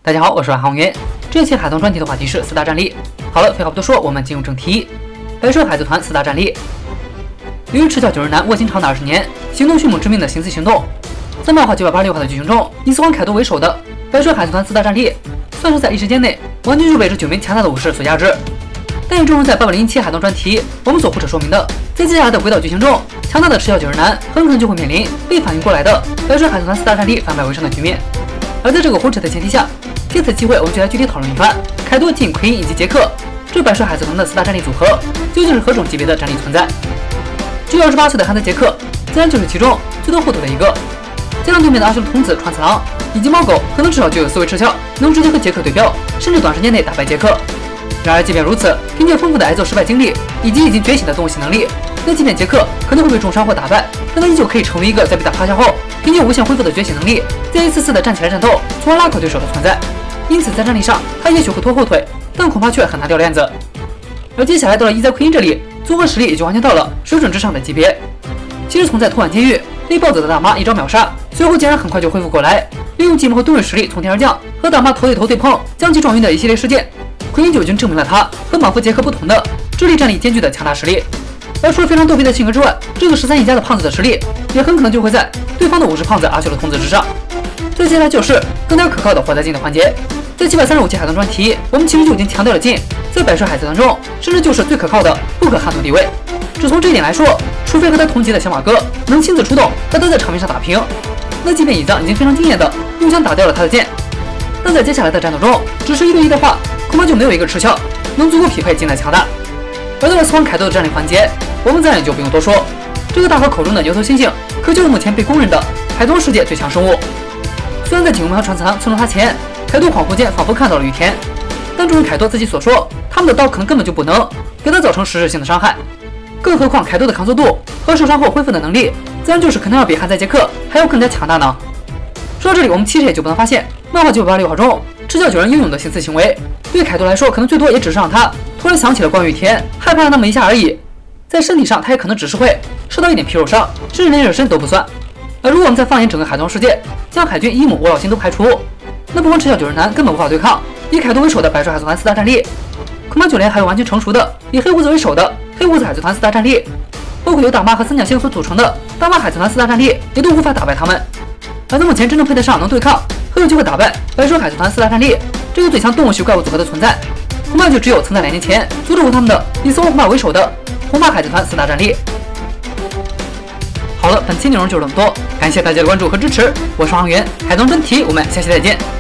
大家好，我是航云。这期海豚专题的话题是四大战力。好了，废话不多说，我们进入正题。白蛇海贼团四大战力。由于赤脚九人男卧薪尝胆20年，行动迅猛致命的行刺行动，在漫画986话的剧情中，以死亡凯多为首的白蛇海贼团四大战力，算是在一时间内完全就被这9名强大的武士所压制。但也正如在807海豚专题我们所或者说明的，在接下来的轨道剧情中，强大的赤脚九人男很可能就会面临被反应过来的白蛇海贼团四大战力反败为胜的局面。而在这个胡扯的前提下，借此机会我们就来具体讨论一番凯多、金、奎因以及杰克这白蛇海贼团的四大战力组合究竟是何种级别的战力存在。只有28岁的汉泽杰克自然就是其中最多糊涂的一个，加上对面的阿修罗童子、川次郎以及猫狗，可能至少就有4位赤鞘能直接和杰克对标，甚至短时间内打败杰克。然而即便如此，凭借丰富的挨揍失败经历以及已经觉醒的动物系能力，那即便杰克可能会被重伤或打败，但他依旧可以成为一个在被打趴下后凭借无限恢复的觉醒能力再一次次的站起来战斗，从而拉垮对手的存在。因此在战力上他也许会拖后腿，但恐怕却很难掉链子。而接下来到了伊泽奎因这里，综合实力也就完全到了水准之上的级别。其实从在托晚监狱被暴走的大妈一招秒杀，随后竟然很快就恢复过来，利用寂寞和盾位实力从天而降，和大妈头对头对碰，将其撞晕的一系列事件，奎因就已经证明了他和莽夫杰克不同的智力战力兼具的强大实力。而除了非常逗逼的性格之外，这个13亿加的胖子的实力也很可能就会在对方的50胖子阿修罗童子之上。再接下来就是更加可靠的活在金的环节。在735期海豚专题，我们其实就已经强调了金在百兽海贼团中甚至就是最可靠的不可撼动地位。只从这一点来说，除非和他同级的小马哥能亲自出动和他在场面上打平，那即便乙藏已经非常惊艳的用枪打掉了他的剑，但在接下来的战斗中，只是1对1的话，恐怕就没有一个赤鞘能足够匹配金的强大。而到了死亡凯多的战力环节，我们自然也就不用多说，这个大伙口中的牛头猩猩可就是目前被公认的海豚世界最强生物。虽然在警卫和传次郎刺中他前，凯多恍惚间仿佛看到了雨田，但正如凯多自己所说，他们的刀可能根本就不能给他造成实质性的伤害。更何况凯多的抗揍度和受伤后恢复的能力，自然就是可能要比汉在杰克还要更加强大呢。说到这里，我们其实也就不能发现，漫画986号中赤脚九人英勇的行刺行为，对凯多来说可能最多也只是让他突然想起了关羽田，害怕了那么一下而已。在身体上他也可能只是会受到一点皮肉伤，甚至连热身都不算。而如果我们再放眼整个海豚世界，将海军、伊姆、我老辛都排除，那不光赤脚九人男根本无法对抗以凯多为首的白蛇海贼团四大战力，恐怕就连还有完全成熟的以黑胡子为首的黑胡子海贼团四大战力，包括由大妈和三角星所组成的大妈海贼团四大战力，也都无法打败他们。而在目前真正配得上能对抗和有机会打败白蛇海贼团四大战力这个最强动物系怪物组合的存在，恐怕就只有曾在2年前阻止过他们的以松红马为首的红马海贼团四大战力。好了，本期内容就是这么多，感谢大家的关注和支持，我是航源海豚专题，我们下期再见。